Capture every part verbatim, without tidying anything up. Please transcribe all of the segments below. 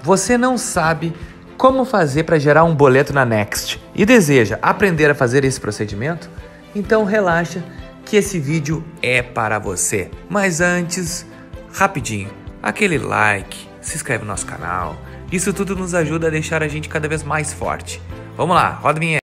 Você não sabe como fazer para gerar um boleto na Next e deseja aprender a fazer esse procedimento? Então relaxa que esse vídeo é para você. Mas antes, rapidinho, aquele like, se inscreve no nosso canal. Isso tudo nos ajuda a deixar a gente cada vez mais forte. Vamos lá, roda a vinheta.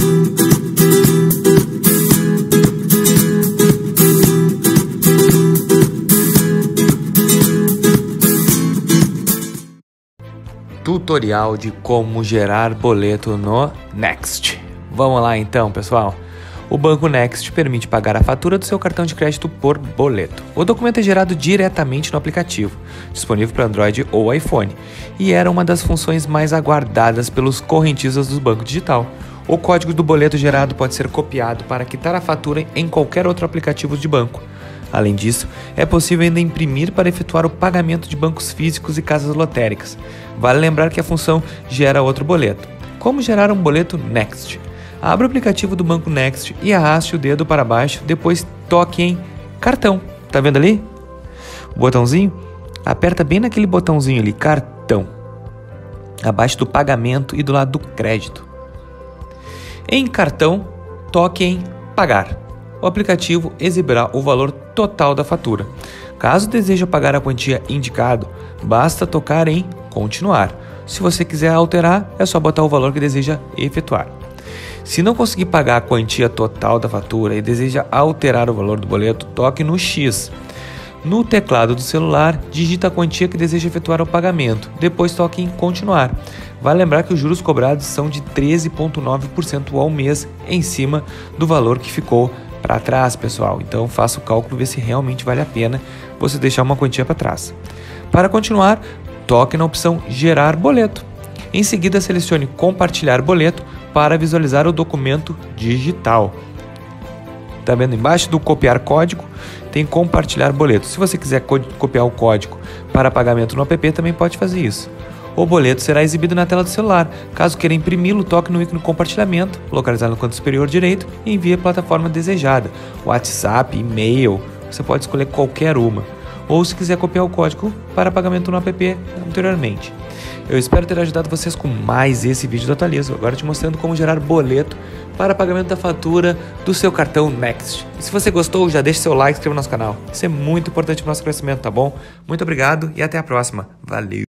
Tutorial de como gerar boleto no Next. Vamos lá então, pessoal. O Banco Next permite pagar a fatura do seu cartão de crédito por boleto. O documento é gerado diretamente no aplicativo, disponível para Android ou iPhone, e era uma das funções mais aguardadas pelos correntistas do banco digital. O código do boleto gerado pode ser copiado para quitar a fatura em qualquer outro aplicativo de banco. Além disso, é possível ainda imprimir para efetuar o pagamento de bancos físicos e casas lotéricas. Vale lembrar que a função gera outro boleto. Como gerar um boleto Next? Abra o aplicativo do Banco Next e arraste o dedo para baixo, depois toque em Cartão. Tá vendo ali? O botãozinho? Aperta bem naquele botãozinho ali, Cartão. Abaixo do pagamento e do lado do crédito. Em Cartão, toque em Pagar. O aplicativo exibirá o valor total da fatura. Caso deseje pagar a quantia indicada, basta tocar em Continuar. Se você quiser alterar, é só botar o valor que deseja efetuar. Se não conseguir pagar a quantia total da fatura e deseja alterar o valor do boleto, toque no X. No teclado do celular, digita a quantia que deseja efetuar o pagamento. Depois toque em Continuar. Vale lembrar que os juros cobrados são de treze vírgula nove por cento ao mês em cima do valor que ficou para trás, pessoal. Então faça o cálculo e vê se realmente vale a pena você deixar uma quantia para trás. Para continuar, toque na opção Gerar Boleto. Em seguida, selecione Compartilhar Boleto para visualizar o documento digital. Tá vendo embaixo do Copiar Código? Tem Compartilhar Boleto. Se você quiser co- copiar o código para pagamento no app, também pode fazer isso. O boleto será exibido na tela do celular. Caso queira imprimi-lo, toque no ícone compartilhamento, localizado no canto superior direito, e envie a plataforma desejada. WhatsApp, e-mail, você pode escolher qualquer uma. Ou se quiser copiar o código para pagamento no app anteriormente. Eu espero ter ajudado vocês com mais esse vídeo do Atualizo, agora te mostrando como gerar boleto para pagamento da fatura do seu cartão Next. E se você gostou, já deixa seu like e se inscreva no nosso canal. Isso é muito importante para o nosso crescimento, tá bom? Muito obrigado e até a próxima. Valeu!